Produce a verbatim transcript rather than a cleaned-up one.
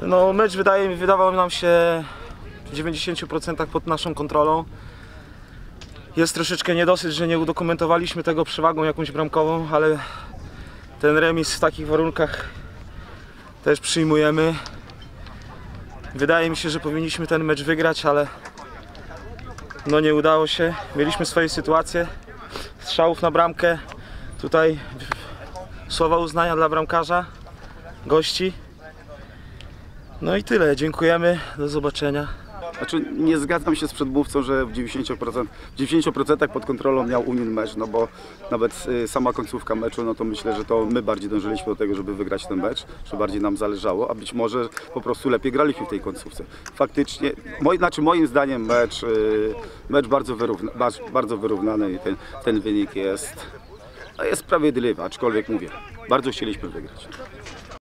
No, mecz wydaje, wydawał nam się w dziewięćdziesięciu procentach pod naszą kontrolą. Jest troszeczkę niedosyt, że nie udokumentowaliśmy tego przewagą jakąś bramkową, ale ten remis w takich warunkach też przyjmujemy. Wydaje mi się, że powinniśmy ten mecz wygrać, ale no nie udało się. Mieliśmy swoje sytuacje, strzałów na bramkę. Tutaj słowa uznania dla bramkarza, gości. No i tyle, dziękujemy, do zobaczenia. Znaczy, nie zgadzam się z przedmówcą, że w dziewięćdziesięciu procentach, w dziewięćdziesięciu procentach pod kontrolą miał Union mecz, no bo nawet y, sama końcówka meczu, no to myślę, że to my bardziej dążyliśmy do tego, żeby wygrać ten mecz, że bardziej nam zależało, a być może po prostu lepiej graliśmy w tej końcówce. Faktycznie, moi, znaczy moim zdaniem mecz, y, mecz bardzo, wyrówna, bardzo wyrównany i ten, ten wynik jest, no jest sprawiedliwy, aczkolwiek mówię, bardzo chcieliśmy wygrać.